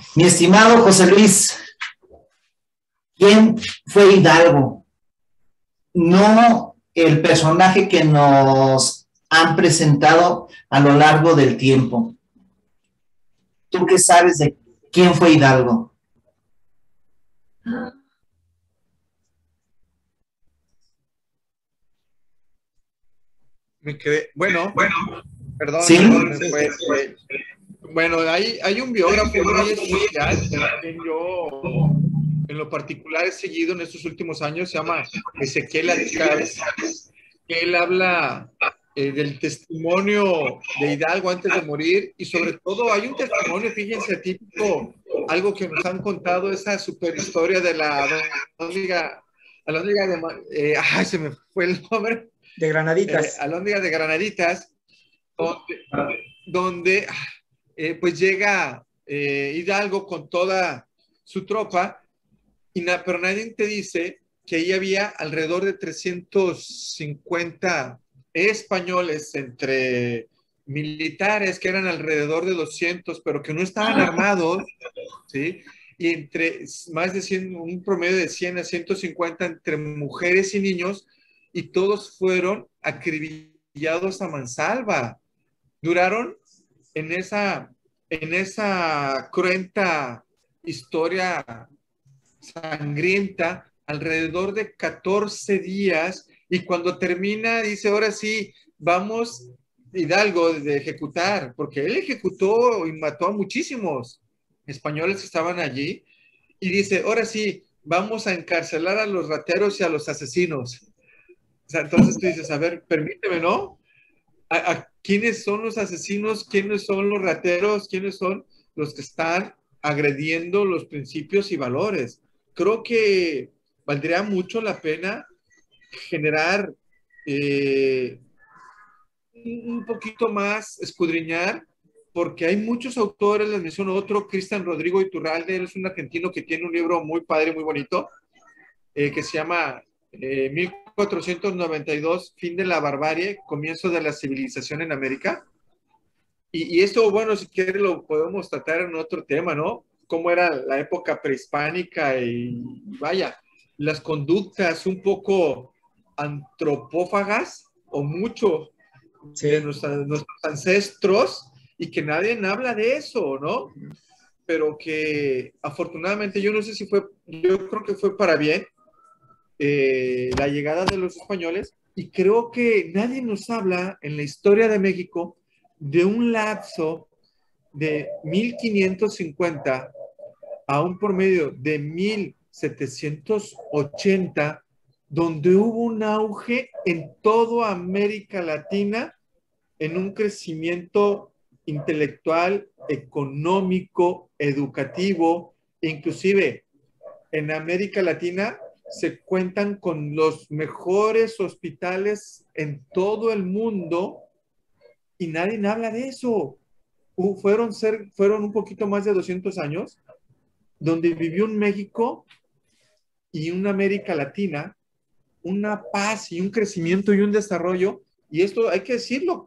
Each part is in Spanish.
Mi estimado José Luis, ¿quién fue Hidalgo? No el personaje que nos han presentado a lo largo del tiempo. ¿Tú qué sabes de quién fue Hidalgo? Me quedé, bueno, ¿Sí? perdón, me fue. Bueno, hay un biógrafo muy especial, quien yo en lo particular he seguido en estos últimos años, se llama Ezequiel Chávez, que él habla del testimonio de Hidalgo antes de morir y sobre todo hay un testimonio, fíjense, típico, algo que nos han contado, esa super historia de la alóndiga de, se me fue el nombre, De Granaditas. alóndiga de Granaditas, donde pues llega Hidalgo con toda su tropa, pero nadie te dice que ahí había alrededor de 350 españoles entre militares, que eran alrededor de 200, pero que no estaban armados, ¿sí? Y entre más de 100, un promedio de 100 a 150 entre mujeres y niños, y todos fueron acribillados a mansalva. Duraron en esa cruenta historia sangrienta alrededor de 14 días y cuando termina dice, ahora sí, vamos Hidalgo de ejecutar, porque él ejecutó y mató a muchísimos españoles que estaban allí y dice, ahora sí, vamos a encarcelar a los rateros y a los asesinos. O sea, entonces tú dices, a ver, permíteme, ¿no? ¿Quiénes son los asesinos? ¿Quiénes son los rateros? ¿Quiénes son los que están agrediendo los principios y valores? Creo que valdría mucho la pena generar un poquito más, escudriñar, porque hay muchos autores, les menciono otro, Cristian Rodrigo Iturralde, él es un argentino que tiene un libro muy padre, muy bonito, que se llama 1492, Fin de la Barbarie, Comienzo de la Civilización en América. Y esto, bueno, si quiere lo podemos tratar en otro tema, ¿no? Cómo era la época prehispánica y vaya, las conductas un poco antropófagas o mucho de Sí. nuestros ancestros y que nadie habla de eso, ¿no? Pero que afortunadamente yo no sé si fue, yo creo que fue para bien la llegada de los españoles y creo que nadie nos habla en la historia de México de un lapso de 1550 a un promedio de 1780, donde hubo un auge en toda América Latina en un crecimiento intelectual, económico, educativo, inclusive en América Latina se cuentan con los mejores hospitales en todo el mundo y nadie habla de eso. Fueron un poquito más de 200 años donde vivió un México y una América Latina, una paz y un crecimiento y un desarrollo, y esto hay que decirlo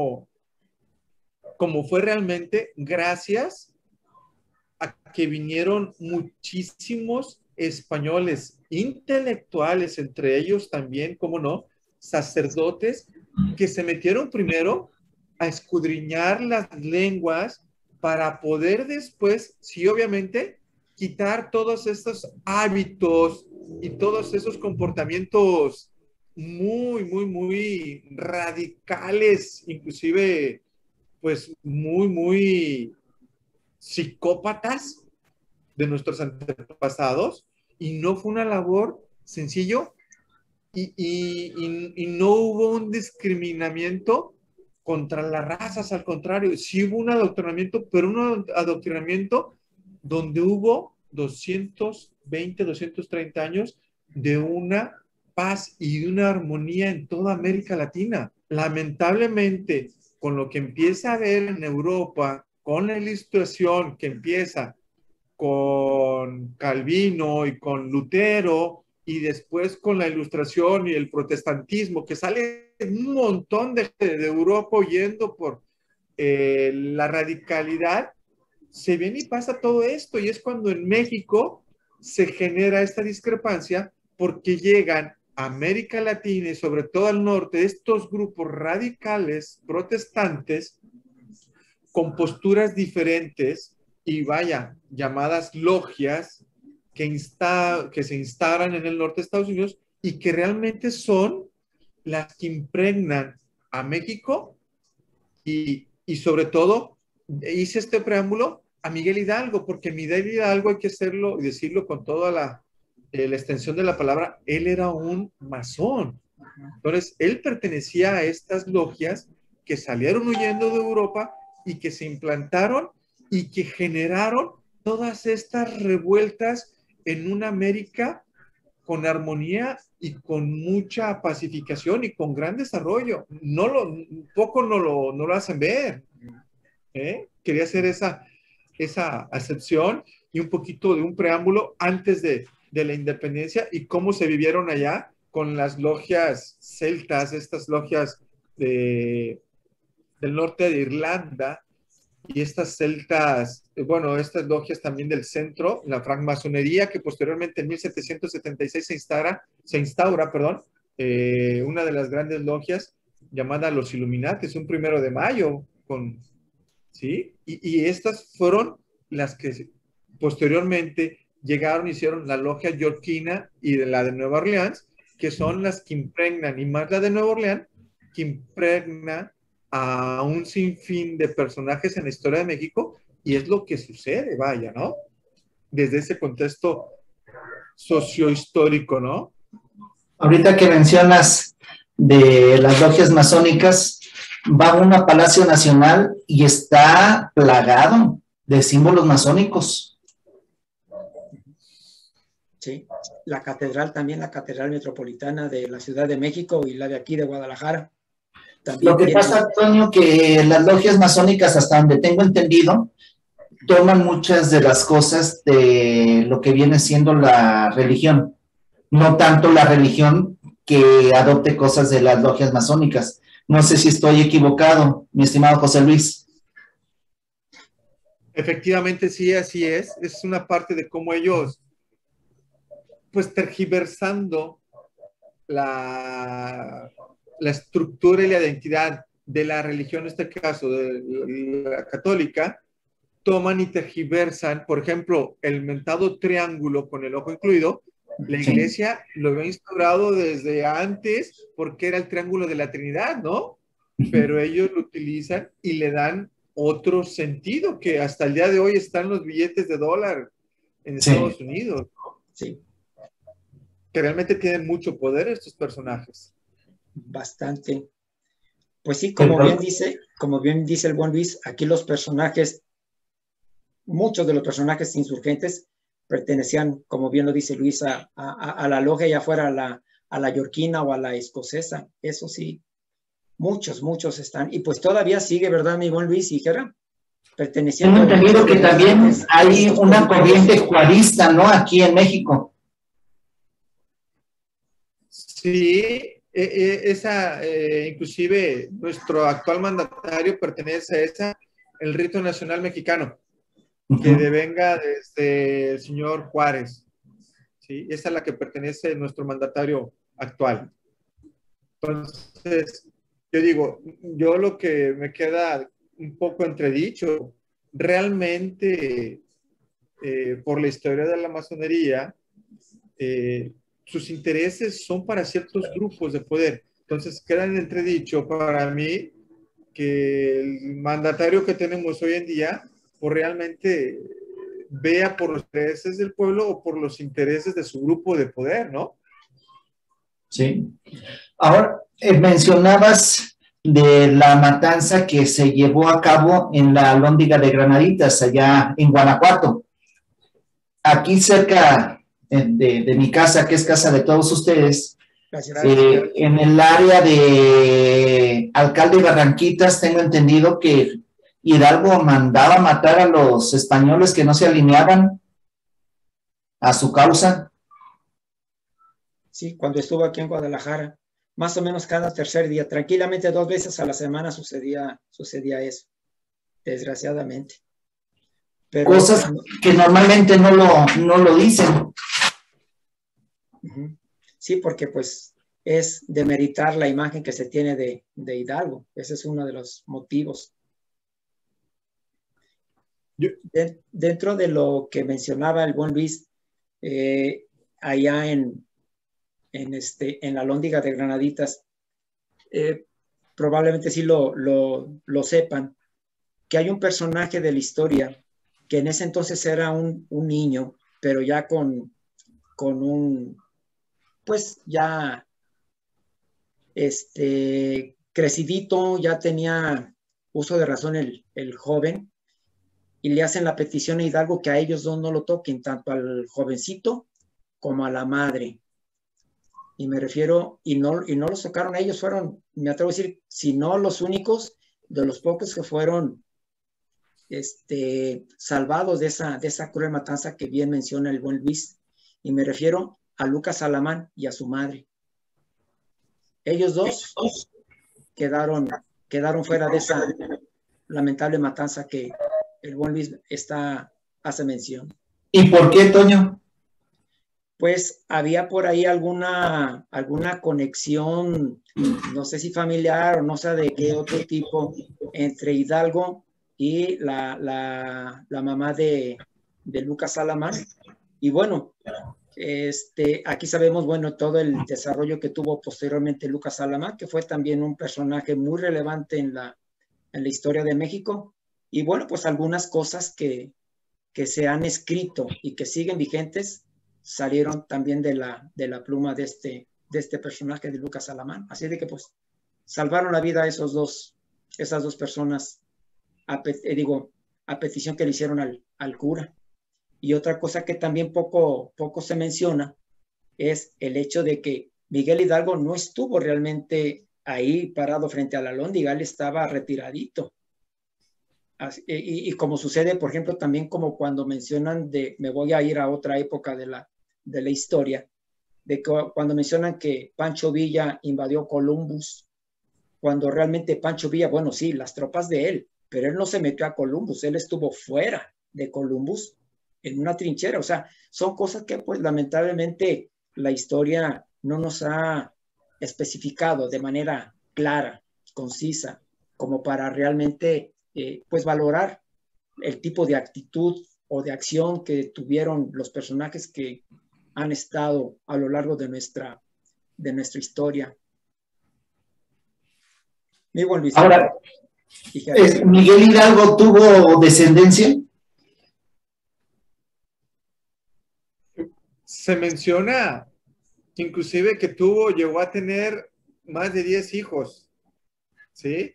como fue realmente gracias a que vinieron muchísimos españoles intelectuales, entre ellos también, cómo no, sacerdotes que se metieron primero a escudriñar las lenguas para poder después, sí, obviamente, quitar todos estos hábitos y todos esos comportamientos muy, muy, muy radicales, inclusive, pues muy, muy psicópatas de nuestros antepasados y no fue una labor sencillo y no hubo un discriminamiento contra las razas, al contrario, sí hubo un adoctrinamiento, pero un adoctrinamiento donde hubo 220, 230 años de una paz y de una armonía en toda América Latina. Lamentablemente, con lo que empieza a ver en Europa, con la ilustración que empieza con Calvino y con Lutero y después con la ilustración y el protestantismo, que sale un montón de Europa huyendo por la radicalidad, se viene y pasa todo esto, y es cuando en México se genera esta discrepancia porque llegan a América Latina y sobre todo al norte estos grupos radicales protestantes con posturas diferentes y vaya, llamadas logias que se instalan en el norte de Estados Unidos y que realmente son las que impregnan a México y sobre todo hice este preámbulo a Miguel Hidalgo, porque Miguel Hidalgo hay que hacerlo y decirlo con toda la extensión de la palabra, él era un masón. Entonces, él pertenecía a estas logias que salieron huyendo de Europa y que se implantaron y que generaron todas estas revueltas en una América con armonía y con mucha pacificación y con gran desarrollo. Poco no lo hacen ver. Quería hacer esa acepción y un poquito de un preámbulo antes de la independencia y cómo se vivieron allá con las logias celtas, estas logias del norte de Irlanda y estas celtas, bueno, estas logias también del centro, la francmasonería, que posteriormente en 1776 se instaura, una de las grandes logias llamada Los Illuminates, un 1 de mayo, ¿sí? Y estas fueron las que posteriormente llegaron y hicieron la logia yorkina y la de Nueva Orleans, que son las que impregnan, y más la de Nueva Orleans, que impregna a un sinfín de personajes en la historia de México, y es lo que sucede, vaya, ¿no? Desde ese contexto sociohistórico, ¿no? Ahorita que mencionas de las logias masónicas, va uno a Palacio Nacional y está plagado de símbolos masónicos. Sí, la catedral también, la catedral metropolitana de la Ciudad de México y la de aquí de Guadalajara. También Lo que pasa, Antonio, que las logias masónicas, hasta donde tengo entendido, toman muchas de las cosas de lo que viene siendo la religión, no tanto la religión que adopte cosas de las logias masónicas. No sé si estoy equivocado, mi estimado José Luis. Efectivamente, sí, así es. Es una parte de cómo ellos, pues tergiversando la estructura y la identidad de la religión, en este caso de la católica, toman y tergiversan, por ejemplo, el mentado triángulo con el ojo incluido. La iglesia lo había instaurado desde antes porque era el triángulo de la Trinidad, ¿no? Pero ellos lo utilizan y le dan otro sentido que hasta el día de hoy están los billetes de dólar en Estados Unidos, ¿no? Sí. Que realmente tienen mucho poder estos personajes. Bastante. Pues sí, como bien dice el buen Luis, aquí los personajes, muchos de los personajes insurgentes pertenecían, como bien lo dice Luis, a la logia, ya fuera a la yorkina o a la escocesa. Eso sí, muchos están. Y pues todavía sigue, ¿verdad, mi buen Luis y Jera? Perteneciendo. Tengo entendido que también hay una corriente juarista, ¿no? Aquí en México. Sí, inclusive nuestro actual mandatario pertenece a el rito nacional mexicano, que devenga desde el señor Juárez. ¿Sí? Esa es la que pertenece a nuestro mandatario actual. Entonces, yo lo que me queda un poco entredicho, realmente por la historia de la masonería, sus intereses son para ciertos grupos de poder. Entonces, queda en entredicho para mí que el mandatario que tenemos hoy en día, pues realmente vea por los intereses del pueblo o por los intereses de su grupo de poder, ¿no? Sí. Ahora, mencionabas de la matanza que se llevó a cabo en la Alhóndiga de Granaditas, allá en Guanajuato. Aquí cerca de mi casa, que es casa de todos ustedes, en el área de Alcalde Barranquitas, tengo entendido que Hidalgo mandaba matar a los españoles que no se alineaban a su causa. Sí, cuando estuvo aquí en Guadalajara, más o menos cada tercer día, tranquilamente 2 veces a la semana sucedía eso, desgraciadamente. pero cosas que normalmente no lo dicen. Sí, porque pues es demeritar la imagen que se tiene de Hidalgo. Ese es uno de los motivos. Dentro de lo que mencionaba el buen Luis, allá en la Alhóndiga de Granaditas, probablemente sí lo sepan, que hay un personaje de la historia que en ese entonces era un niño, pero ya con un, pues ya crecidito, ya tenía uso de razón el joven, y le hacen la petición a Hidalgo que a ellos dos no lo toquen, tanto al jovencito como a la madre. Y me refiero, y no los tocaron a ellos, fueron, me atrevo a decir, si no los únicos, de los pocos que fueron salvados de esa cruel matanza que bien menciona el buen Luis. Y me refiero a Lucas Alamán y a su madre. Ellos dos quedaron fuera de esa lamentable matanza que el buen Luis hace mención. ¿Y por qué, Toño? Pues había por ahí alguna conexión, no sé si familiar o no sé de qué otro tipo, entre Hidalgo y la mamá de Lucas Alamán. Y bueno, aquí sabemos, bueno, todo el desarrollo que tuvo posteriormente Lucas Alamán, que fue también un personaje muy relevante en la historia de México. Y bueno, pues algunas cosas que se han escrito y que siguen vigentes salieron también de la pluma de este personaje de Lucas Alamán. Así de que pues salvaron la vida a esas dos personas a petición que le hicieron al cura. Y otra cosa que también poco se menciona es el hecho de que Miguel Hidalgo no estuvo realmente ahí parado frente a la Alhóndiga, él estaba retiradito. Y como sucede, por ejemplo, también como cuando mencionan me voy a ir a otra época de la historia, de cuando mencionan que Pancho Villa invadió Columbus, cuando realmente Pancho Villa, bueno, sí, las tropas de él, pero él no se metió a Columbus, él estuvo fuera de Columbus en una trinchera. O sea, son cosas que pues lamentablemente la historia no nos ha especificado de manera clara, concisa, como para realmente pues valorar el tipo de actitud o de acción que tuvieron los personajes que han estado a lo largo de nuestra historia. Mi buen Luis. Ahora, ¿Miguel Hidalgo tuvo descendencia? Se menciona inclusive que llegó a tener más de 10 hijos, ¿sí?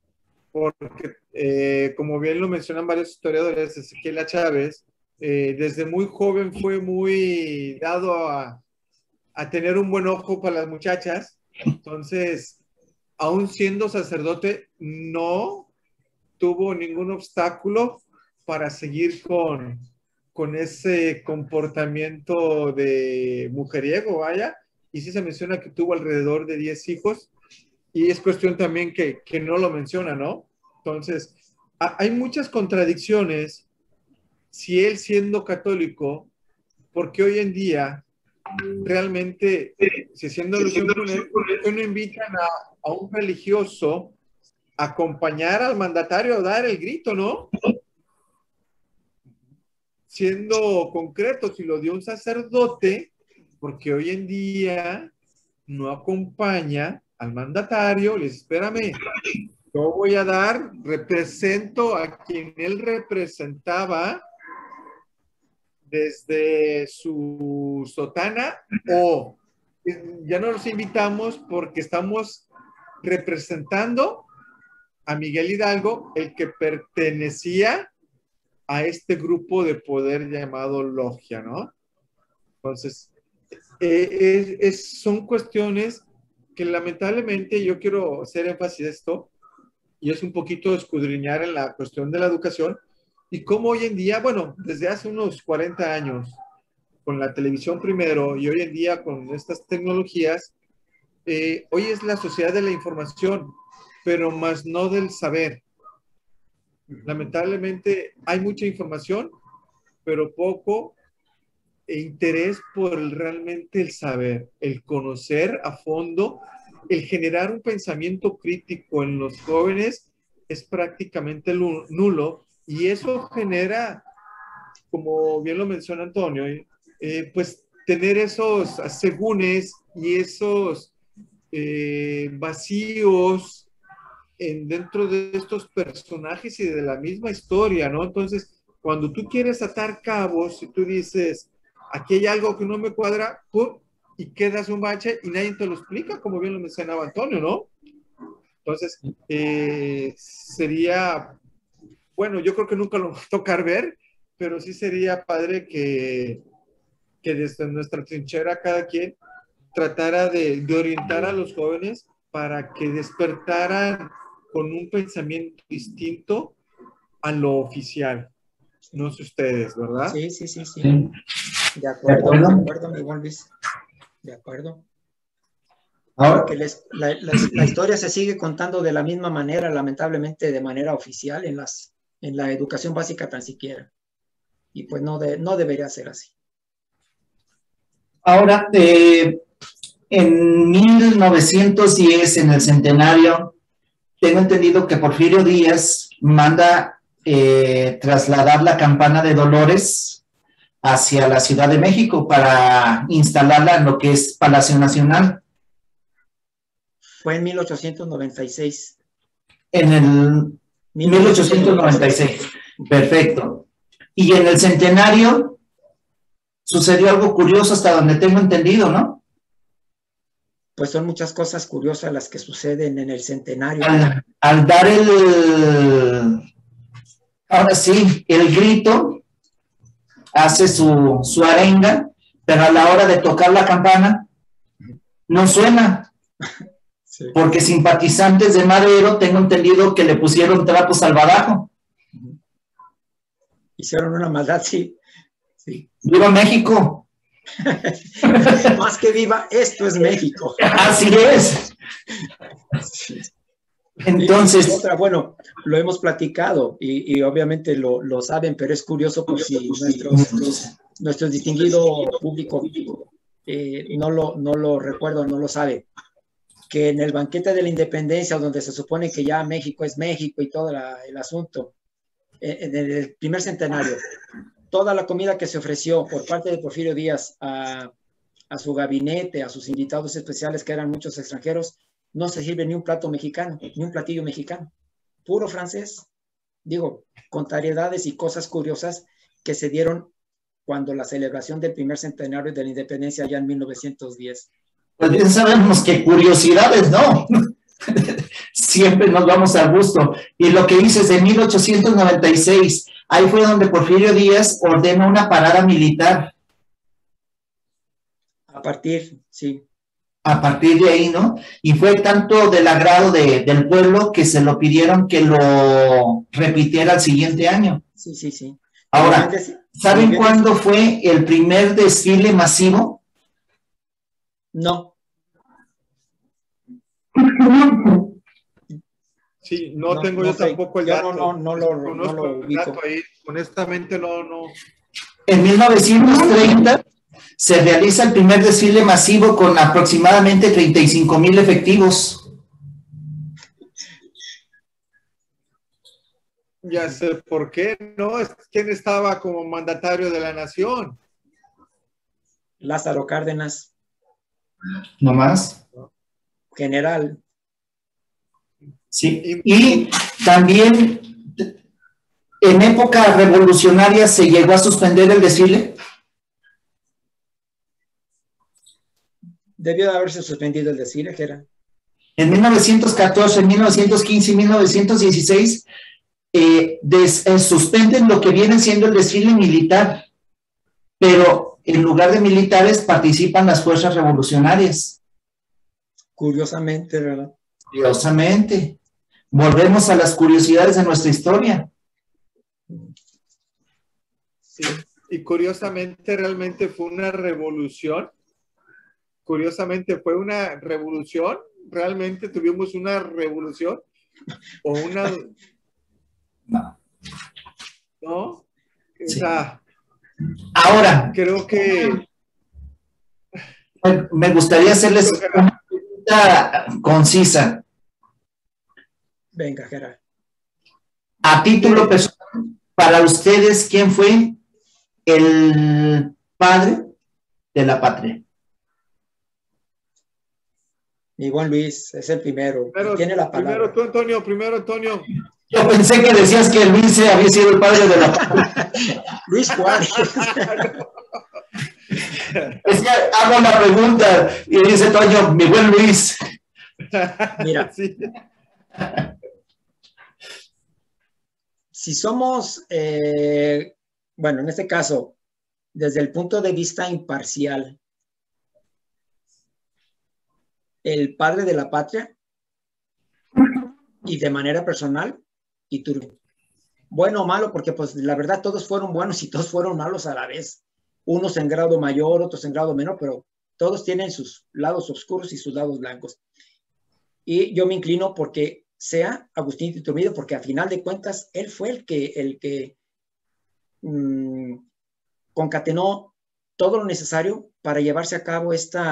Porque, como bien lo mencionan varios historiadores, Ezequiel A. Chávez, desde muy joven fue muy dado a tener un buen ojo para las muchachas. Entonces, aún siendo sacerdote, no tuvo ningún obstáculo para seguir con ese comportamiento de mujeriego, vaya. Y sí se menciona que tuvo alrededor de 10 hijos. Y es cuestión también que no lo menciona, ¿no? Entonces, hay muchas contradicciones si él siendo católico, porque hoy en día realmente, si haciendo alusión con él, ¿por qué no invitan a un religioso a acompañar al mandatario a dar el grito, ¿no? Siendo concreto, si lo dio un sacerdote, porque hoy en día no acompaña al mandatario, le dice, espérame, yo voy a represento a quien él representaba desde su sotana, o ya no los invitamos porque estamos representando a Miguel Hidalgo, el que pertenecía a este grupo de poder llamado logia, ¿no? Entonces, son cuestiones que lamentablemente yo quiero hacer énfasis de esto, y es un poquito escudriñar en la cuestión de la educación, y cómo hoy en día, bueno, desde hace unos 40 años, con la televisión primero, y hoy en día con estas tecnologías, hoy es la sociedad de la información, pero más no del saber. Lamentablemente hay mucha información, pero poco interés por realmente el saber, el conocer a fondo, el generar un pensamiento crítico en los jóvenes es prácticamente nulo, y eso genera, como bien lo menciona Antonio, pues tener esos asegúnes y esos vacíos dentro de estos personajes y de la misma historia, ¿no? Entonces, cuando tú quieres atar cabos y tú dices, aquí hay algo que no me cuadra, ¡pum! Y quedas un bache y nadie te lo explica, como bien lo mencionaba Antonio, ¿no? Entonces, sería, bueno, yo creo que nunca lo va a tocar ver, pero sí sería padre que desde nuestra trinchera cada quien tratara de orientar a los jóvenes para que despertaran con un pensamiento distinto a lo oficial. No sé ustedes, ¿verdad? Sí, sí, sí, sí. Sí. De acuerdo, ¿De acuerdo? de acuerdo, mi buen Luis. De acuerdo. Ahora, Porque la historia se sigue contando de la misma manera, lamentablemente, de manera oficial en la educación básica tan siquiera. Y pues no debería ser así. ahora en 1910, en el centenario, tengo entendido que Porfirio Díaz manda trasladar la campana de Dolores hacia la Ciudad de México para instalarla en lo que es Palacio Nacional. Fue en 1896. En el 1896. Perfecto. Y en el centenario sucedió algo curioso hasta donde tengo entendido, ¿no? Pues son muchas cosas curiosas las que suceden en el centenario. Al dar ahora sí, el grito, hace su arenga, pero a la hora de tocar la campana, no suena. Sí. Porque simpatizantes de Madero, tengo entendido que le pusieron trapos al badajo. Hicieron una maldad, sí. Sí. ¡Viva México! Más que viva, esto es México. Así es. Entonces, y otra, bueno, lo hemos platicado y obviamente lo saben, pero es curioso por si nuestro distinguido público no lo recuerda, no lo sabe, que en el banquete de la independencia, donde se supone que ya México es México y todo el asunto, en el primer centenario, toda la comida que se ofreció por parte de Porfirio Díaz a su gabinete, a sus invitados especiales, que eran muchos extranjeros, no se sirve ni un plato mexicano, ni un platillo mexicano, puro francés. Digo, contrariedades y cosas curiosas que se dieron cuando la celebración del primer centenario de la independencia allá en 1910. Pues bien sabemos que curiosidades, ¿no? Siempre nos vamos al gusto. Y lo que dices de 1896, ahí fue donde Porfirio Díaz ordenó una parada militar. A partir, sí. A partir de ahí, ¿no? Y fue tanto del agrado del pueblo que se lo pidieron que lo repitiera el siguiente año. Sí, sí, sí. Ahora, ¿saben cuándo fue el primer desfile masivo? No. Sí, no tengo yo tampoco el dato. No lo ubico. Ahí. Honestamente, no. En 1930 se realiza el primer desfile masivo con aproximadamente 35,000 efectivos. Ya sé por qué, ¿no? ¿Quién estaba como mandatario de la nación? Lázaro Cárdenas. ¿No más? General. Sí, y también en época revolucionaria se llegó a suspender el desfile. Debió de haberse suspendido el desfile, que era. En 1914, 1915 y 1916 suspenden lo que viene siendo el desfile militar, pero en lugar de militares participan las fuerzas revolucionarias. Curiosamente, ¿verdad? Curiosamente. Volvemos a las curiosidades de nuestra historia. Sí, y curiosamente realmente fue una revolución. Curiosamente fue una revolución. Realmente tuvimos una revolución o una... No. ¿no? O Sí. sea, Ahora, creo que... me gustaría hacerles una pregunta concisa. Venga, Gerard. A título personal, para ustedes, ¿quién fue el padre de la patria? Mi buen Luis es el primero. Primero, Tiene la palabra. primero tú, Antonio, primero, Antonio. Yo pensé que decías que Luis había sido el padre de la patria. Luis Juárez. Es que hago la pregunta y dice Toño, mi buen Luis. Mira, Sí. si somos, bueno, en este caso, desde el punto de vista imparcial, el padre de la patria y de manera personal, Iturbide. Bueno o malo, porque pues la verdad todos fueron buenos y todos fueron malos a la vez. Unos en grado mayor, otros en grado menor, pero todos tienen sus lados oscuros y sus lados blancos. Y yo me inclino porque sea Agustín de Iturbide, porque a final de cuentas él fue el que concatenó todo lo necesario para llevarse a cabo este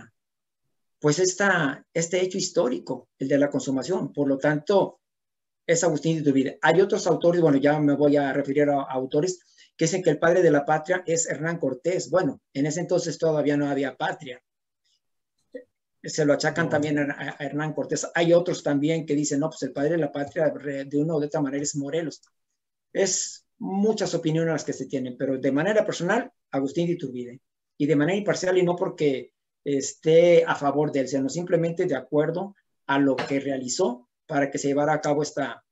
hecho histórico, el de la consumación. Por lo tanto, es Agustín de Iturbide. Hay otros autores, bueno, ya me voy a referir a autores que dicen que el padre de la patria es Hernán Cortés. Bueno, en ese entonces todavía no había patria. Se lo achacan también a Hernán Cortés. Hay otros también que dicen, no, pues el padre de la patria de una u otra manera es Morelos. Es muchas opiniones las que se tienen, pero de manera personal, Agustín de Iturbide. Y de manera imparcial, y no porque esté a favor de él, sino simplemente de acuerdo a lo que realizó para que se llevara a cabo esta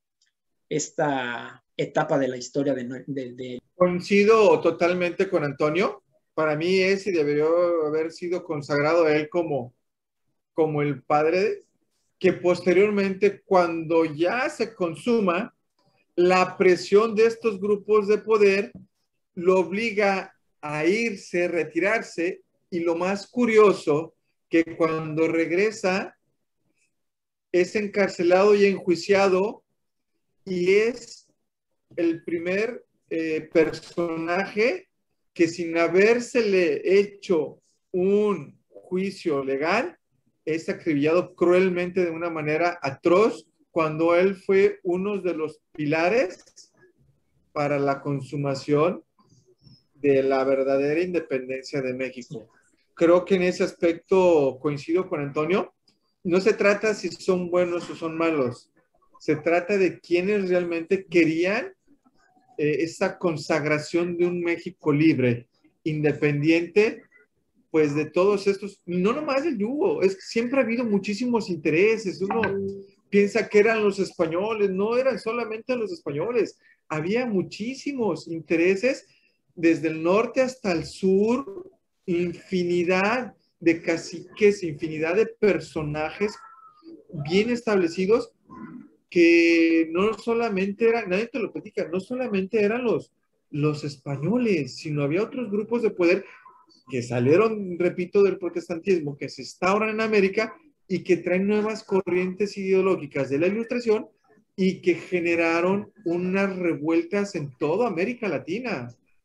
etapa de la historia de... Coincido totalmente con Antonio. Para mí es y debería haber sido consagrado a él como el padre, que posteriormente, cuando ya se consuma, la presión de estos grupos de poder lo obliga a irse, retirarse, y lo más curioso, que cuando regresa es encarcelado y enjuiciado, y es el primer personaje que, sin habérsele hecho un juicio legal, es acribillado cruelmente de una manera atroz, cuando él fue uno de los pilares para la consumación de la verdadera independencia de México. Creo que en ese aspecto coincido con Antonio. No se trata si son buenos o son malos, se trata de quienes realmente querían esa consagración de un México libre, independiente, pues de todos estos, no nomás del yugo, es que siempre ha habido muchísimos intereses. Uno piensa que eran los españoles, no eran solamente los españoles, había muchísimos intereses desde el norte hasta el sur, infinidad de caciques, infinidad de personajes bien establecidos, que no solamente eran, nadie te lo platica, no solamente eran los españoles, sino había otros grupos de poder que salieron, repito, del protestantismo, que se instauran en América y que traen nuevas corrientes ideológicas de la Ilustración y que generaron unas revueltas en toda América Latina.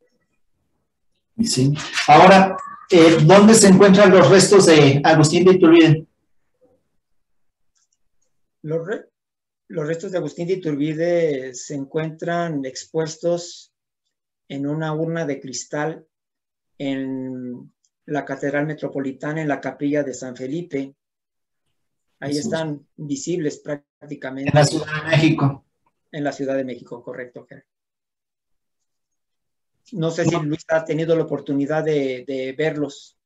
Sí. Ahora, ¿dónde se encuentran los restos de Agustín de Iturbide? Los restos de Agustín de Iturbide se encuentran expuestos en una urna de cristal en la Catedral Metropolitana, en la capilla de San Felipe. Ahí están visibles prácticamente. En la Ciudad de México. En la Ciudad de México, correcto. No sé si Luis ha tenido la oportunidad de verlos.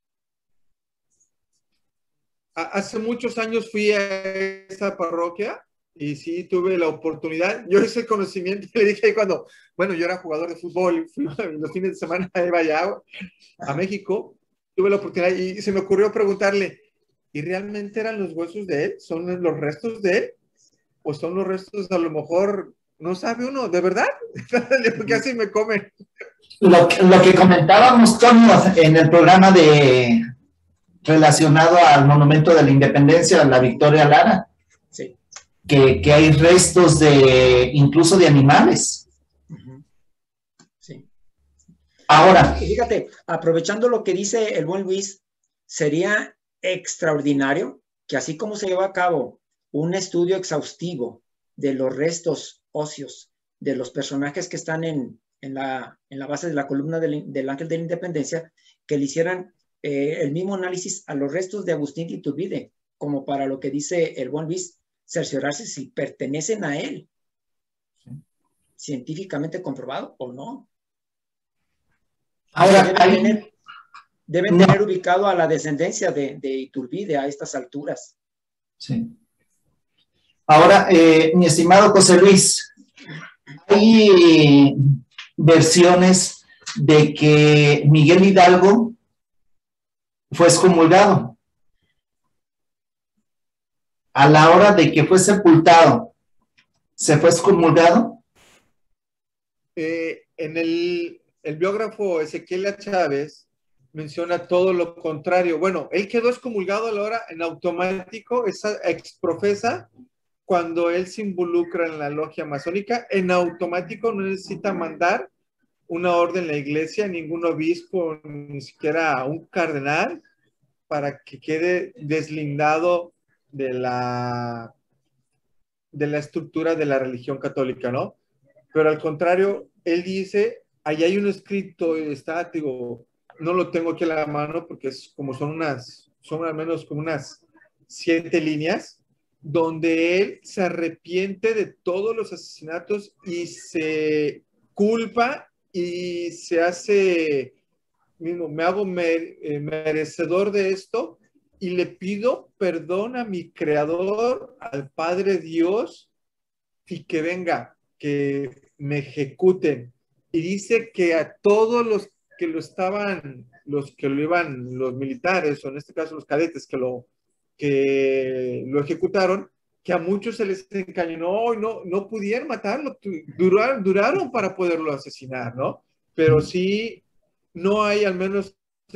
Hace muchos años fui a esa parroquia y sí tuve la oportunidad. Yo hice conocimiento, le dije cuando, bueno, yo era jugador de fútbol, fui los fines de semana iba allá a México, tuve la oportunidad y se me ocurrió preguntarle, ¿y realmente eran los huesos de él? ¿Son los restos de él? ¿O son los restos, a lo mejor, no sabe uno, de verdad? Porque así me comen. Lo que comentábamos, Toño, en el programa relacionado al Monumento de la Independencia, la Victoria Lara, sí, que hay restos incluso de animales. Sí. Ahora, Fíjate, aprovechando lo que dice el buen Luis, sería extraordinario que así como se lleva a cabo un estudio exhaustivo de los restos óseos de los personajes que están en la base de la columna del Ángel de la Independencia, que le hicieran el mismo análisis a los restos de Agustín de Iturbide, como para lo que dice el buen Luis, cerciorarse si pertenecen a él, científicamente comprobado o no. ahora Deben tener ubicado a la descendencia de Iturbide a estas alturas. Sí. Ahora, mi estimado José Luis, hay versiones de que Miguel Hidalgo fue excomulgado. A la hora de que fue sepultado, ¿se fue excomulgado? En el biógrafo Ezequiel Chávez menciona todo lo contrario. Bueno, él quedó excomulgado a la hora en automático, esa exprofesa, cuando él se involucra en la logia masónica, en automático no necesita mandar una orden en la iglesia, ningún obispo, ni siquiera un cardenal, para que quede deslindado de la estructura de la religión católica, ¿no? Pero al contrario, él dice, ahí hay un escrito, está, digo, no lo tengo aquí a la mano porque es como son al menos como unas 7 líneas, donde él se arrepiente de todos los asesinatos y se culpa y se hace, mismo, me hago merecedor de esto y le pido perdón a mi creador, al Padre Dios, y que venga, que me ejecuten. Y dice que a todos los que lo estaban, los militares, o en este caso los cadetes que lo ejecutaron, que a muchos se les encañonó y no pudieron matarlo, duraron para poderlo asesinar, ¿no? Pero sí, no hay, al menos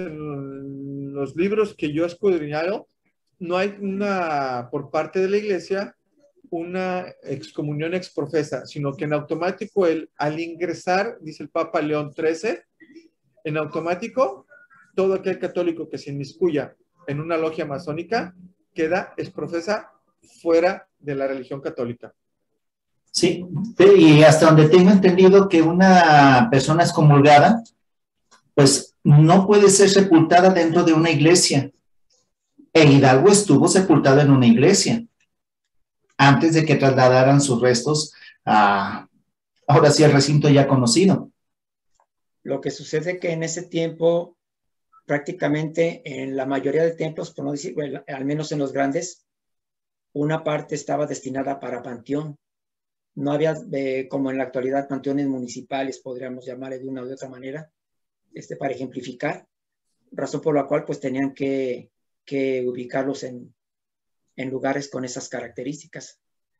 en los libros que yo he escudriñado, no hay por parte de la iglesia, una excomunión exprofesa, sino que en automático al ingresar, dice el Papa León XIII, en automático, todo aquel católico que se inmiscuya en una logia masónica queda exprofesa fuera de la religión católica. Sí, y hasta donde tengo entendido que una persona excomulgada, pues no puede ser sepultada dentro de una iglesia. E Hidalgo estuvo sepultado en una iglesia antes de que trasladaran sus restos ahora sí, al recinto ya conocido. Lo que sucede que en ese tiempo, prácticamente en la mayoría de templos, por no decir, bueno, al menos en los grandes, una parte estaba destinada para panteón. No había, como en la actualidad, panteones municipales, podríamos llamarle de una u otra manera, para ejemplificar, razón por la cual pues tenían que ubicarlos en lugares con esas características.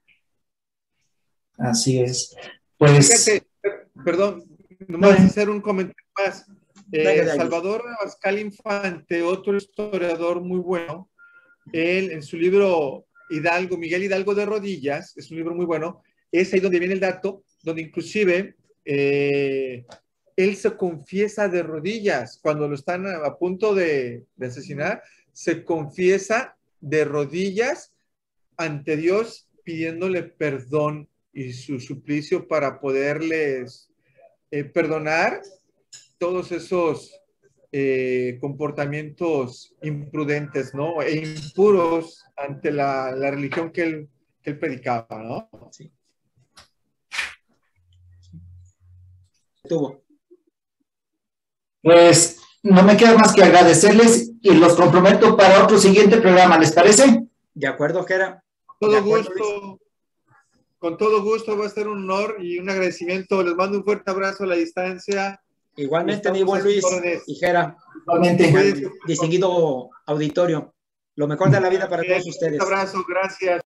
Así es. Pues... Fíjate, perdón, nomás hacer un comentario más. Salvador Abascal Infante, otro historiador muy bueno, él en su libro Miguel Hidalgo de Rodillas, es un libro muy bueno, es ahí donde viene el dato, donde inclusive él se confiesa de rodillas, cuando lo están a punto de asesinar, se confiesa de rodillas ante Dios pidiéndole perdón y su suplicio para poderles perdonar todos esos comportamientos imprudentes, ¿no? E impuros ante la religión que él predicaba, ¿no? Sí. Tuvo. Pues no me queda más que agradecerles y los comprometo para otro siguiente programa, ¿les parece? De acuerdo, Jera. Con todo gusto, va a ser un honor y un agradecimiento. Les mando un fuerte abrazo a la distancia. Igualmente, mi buen Luis y Jera. Igualmente. Distinguido auditorio. Lo mejor de la vida para todos ustedes. Un abrazo, gracias.